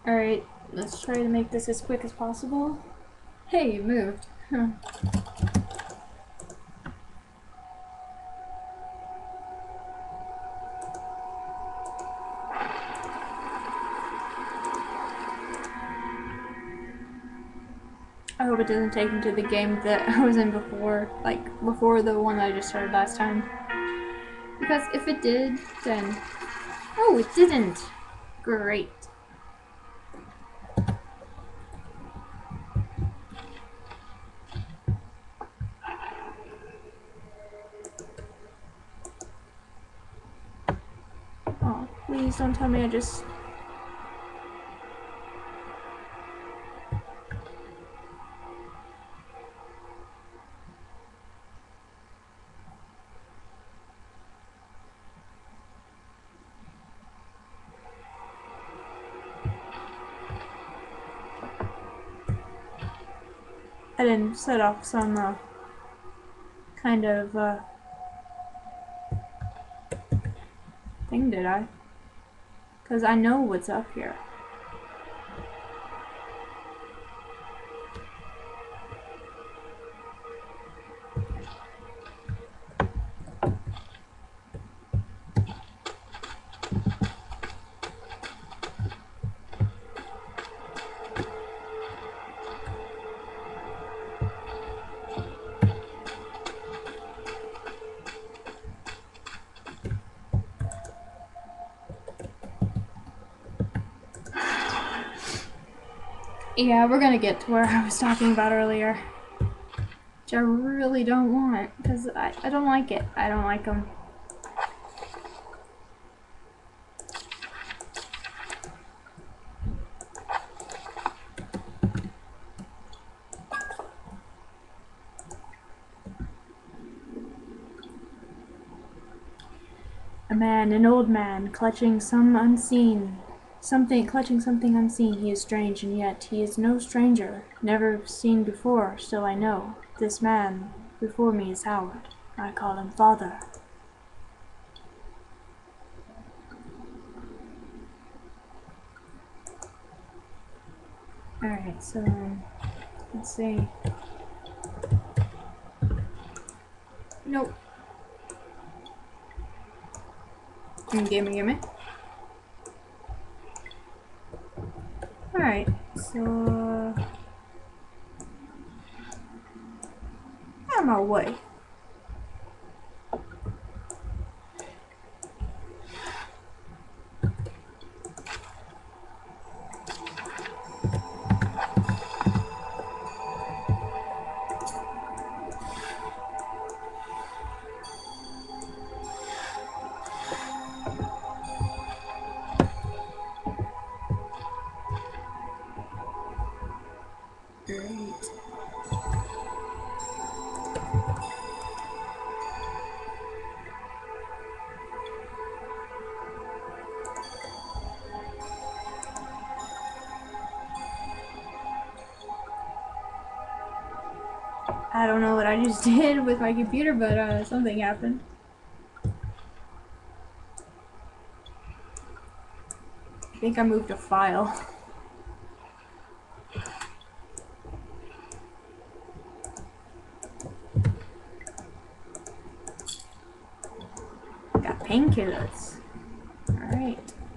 Alright, let's try to make this as quick as possible. Hey, you moved. Huh. I hope it doesn't take me to the game that I was in before, like before the one that I just started last time. Because if it did, then... Oh, it didn't! Great. Oh, please don't tell me I just... I didn't set off some, kind of, thing, did I? Because I know what's up here. Yeah, we're gonna get to where I was talking about earlier. Which I really don't want, because I don't like it. I don't like them. A man, an old man, clutching some unseen. Clutching something unseen. He is strange, and yet he is no stranger. Never seen before, still I know. This man before me is Howard. I call him Father. Alright, so, let's see. Nope. Gimme. Alright, so... out of my way. Great. I don't know what I just did with my computer, but something happened. I think I moved a file. Got painkillers. Alright.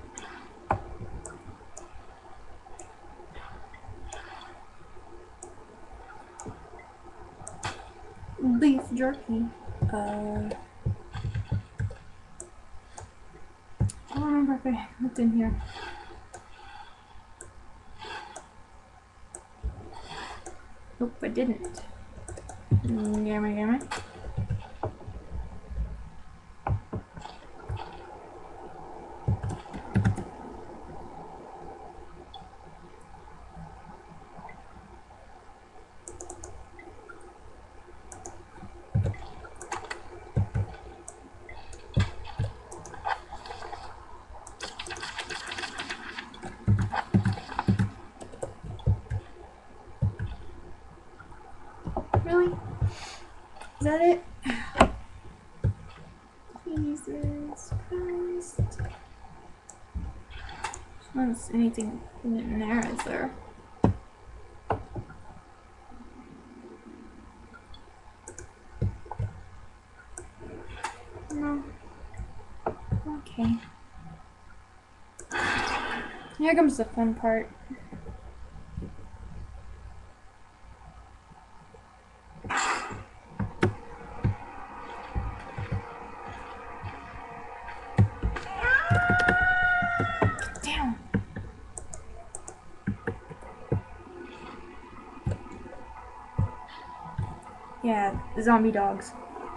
Beef jerky. I don't remember if I looked in here. Nope, I didn't. Gimme. Really? Is that it? Jesus Christ. Unless anything in there, is there? No. Okay. Here comes the fun part. Damn. Yeah, zombie dogs.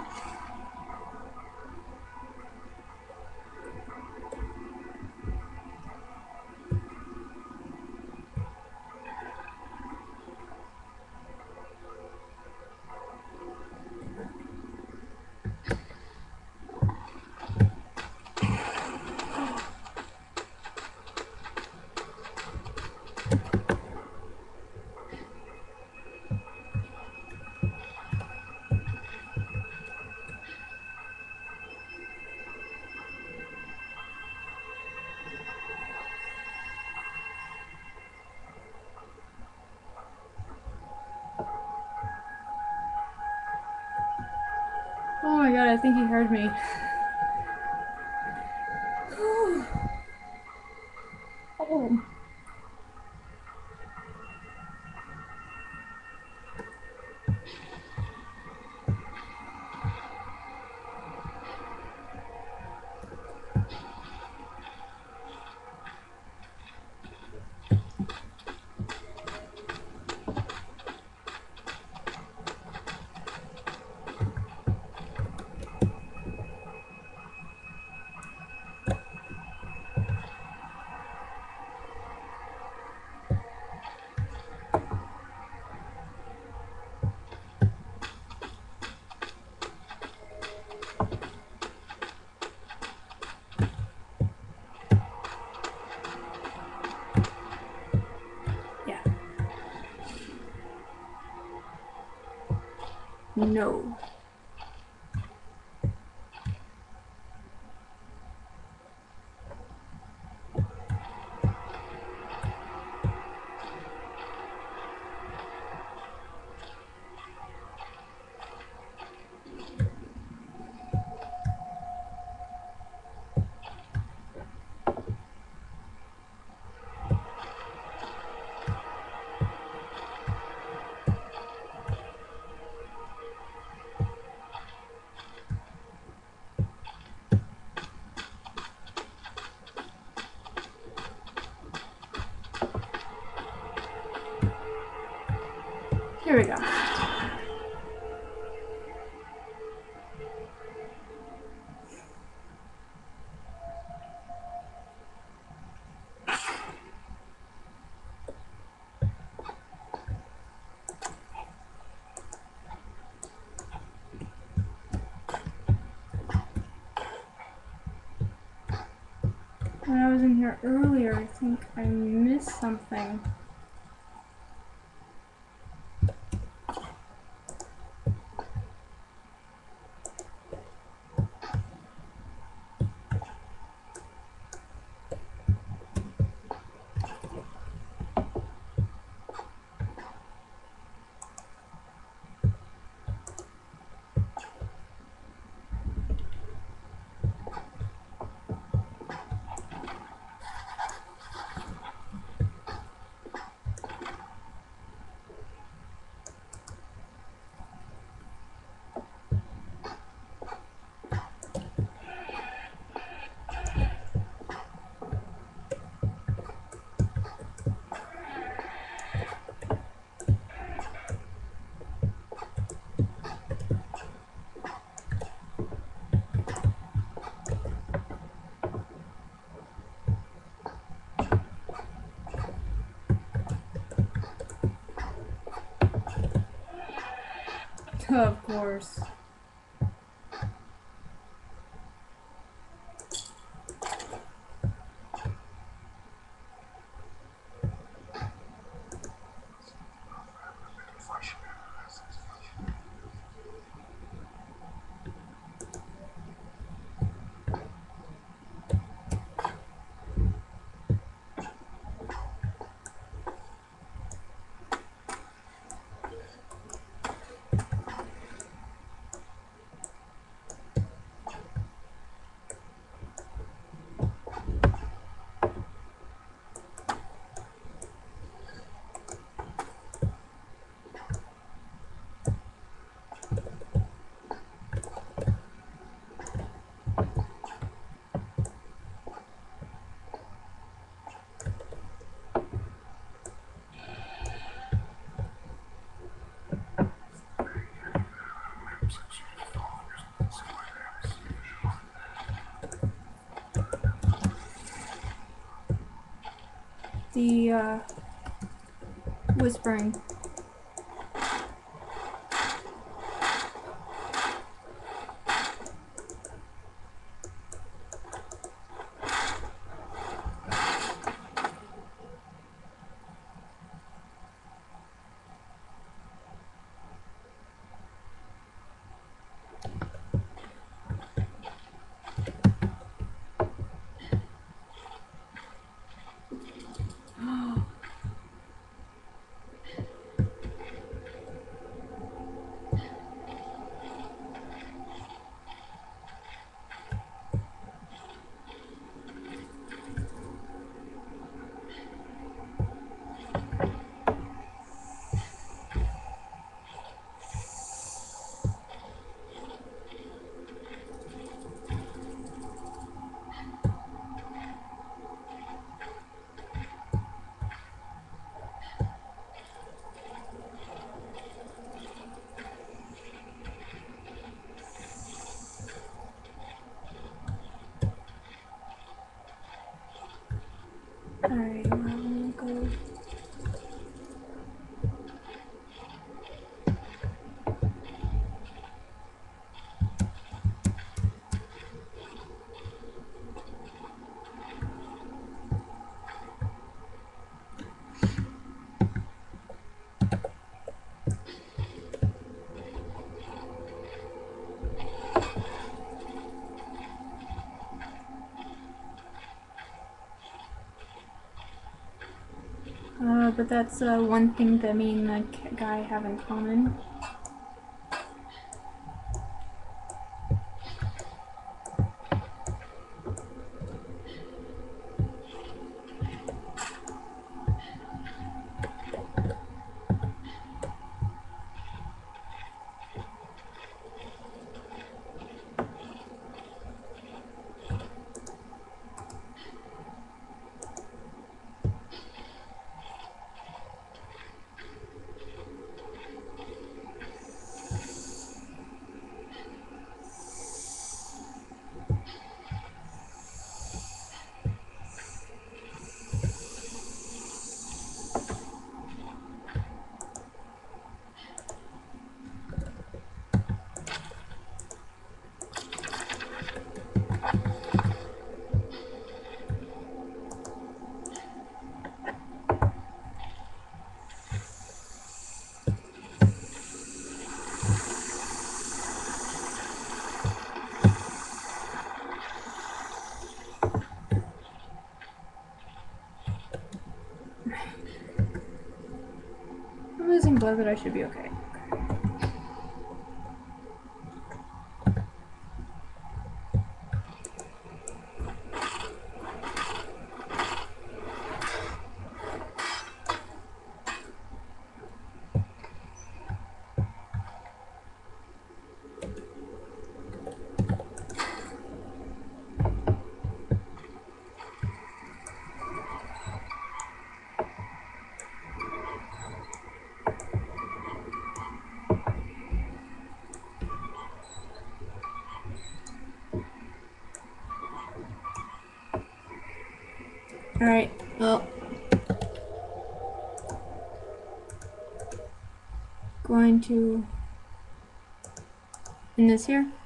Oh my god, I think he heard me. Oh. Yeah. No. Here we go. When I was in here earlier, I think I missed something. Of course. the whispering. Alright, well, I'm gonna go. But that's one thing that me and the guy have in common. I'm losing blood, but I should be okay. Alright, well. Going to end this here.